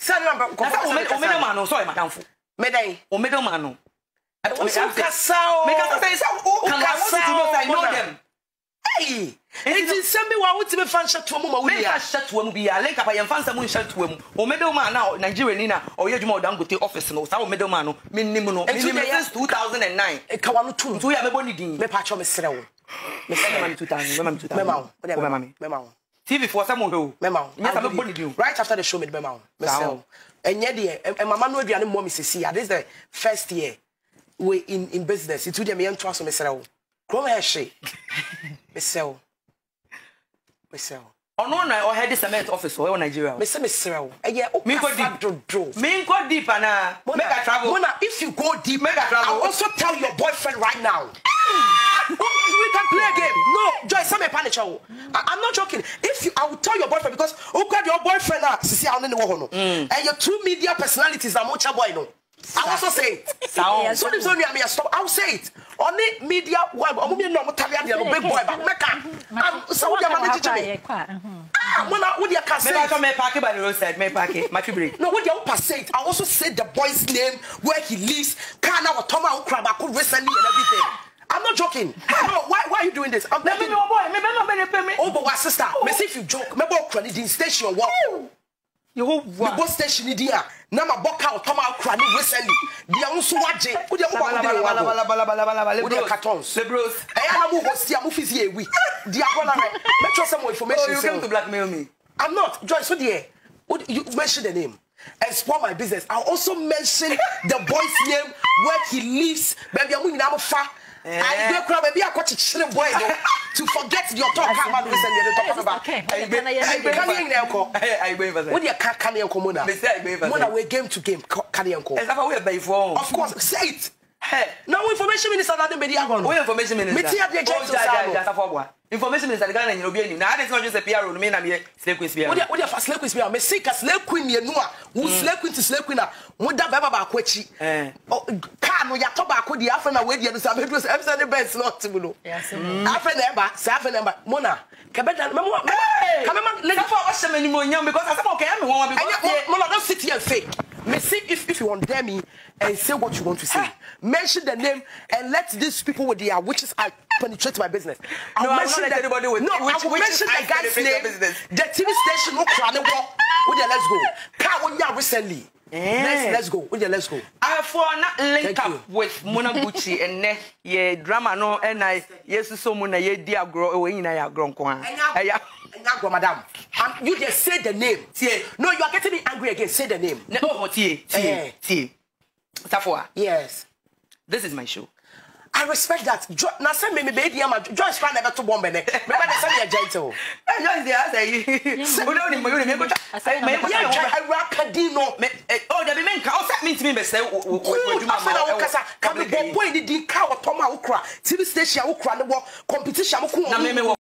Say no man no sorry madam fo. Me dey. O middleman no. O kasao. Me say o can I know them. Hey. It is send me wa ultimate fan shot to mo we ya. Shot to mo bi ya. Link up ya fan mu shot to mo. O middleman na Nigeria ni na o ye djuma o Dangote office no. Sa o middleman no. Me nim no. Me nim since 2009. E ka wa no tu. So ya me boni din. Me pa cho me sere wo. Me say me 2000. Me ma wo. TV for some ho. Me ma wo. Yes me boni din. Right after the show me ma wo. Me sell. Enye de mama no aduane mo me sisi ya. This is the first year we in business. It dey me ento aso me sere wo. Krom he hye. Me sell. Ono na o head cement office o Nigeria. Me say me sere wo. Eye o ka Me go deep ana. Make a travel. Mona, if you go deep, make a travel. I'll also tell your boyfriend right now. We can play a game. No, Joy, some panic. I'm not joking. I will tell your boyfriend because your boyfriend and your two media personalities are much boy no. I also say it. So this only I stop. I'll say it. Only media web. I'm big boy, but meka. So what you manage to me? Mona, what you can say? Me park by the roadside. Me park. My break. No, what you say? I also said the boy's name, where he lives, Kana or Toma Ukraba could recently and everything. I'm not joking. No, why are you doing this? I'm not me boy. Me oh, but what sister? Me see if you joke. Me boy credit in station what? You who what station idia? Na ma boka o Toma Ukraba recently. Dia unso waje. Wo dia mo ba wo dia cartons. Le bros. Na mo host ya mo fisi ewi. Dia bona right. Make sure some more information. You came to blackmail me. I'm not. Joy, so there. You mention the name. Explore my business. I'll also mention the boy's name, where he lives. Baby, I'm going to fa. I go crab baby. I got to boy to forget your talk about recently. What you can't come Mona? Mona, we game to game. Of course, say it. No information minister na dem be dia go no. Information minister. Me tia dey just information minister Ghana nyino bi anim. Na ade say just PR no me na me slay queen spear. What fa slay queen spear? Me say ka slay queen mienu a, wo slay queen to slay queen a, mo da baba ba ko achi. Car no ya to ba ko di afa na we di no say abedro say every best not to no. Yes. Afa na eba, say afa na eba. Mona, ka be da memo. Ka me ma let for wash me ni mo nyam because I say okay me won because Mona don't sit here and fake. Me see if you want dare me and say what you want to say. Mention the name and let these people with their witches penetrate my business. I'll mention anybody with I will mention the guy's name. The TV station no crowd with let's go. Car when you recently. Let's go. With let's go. I for not link up with Mona Gucci and ne ye drama no and I yes so Mona ye dear grow away in a grown coin. Madam, you just say the name. No, you are getting me angry again. Say the name. No, T. Yes. This is my show. I respect that. Now send me baby. I'm Joyce fan never to bomb me. Remember they send me a gentle. Joyce there. I say. We don't need me. I say me. I rakadino. Oh, the men can also mean to me. Be say. Can be boy. The car or Toma Ukra. TV station Ukra. The competition.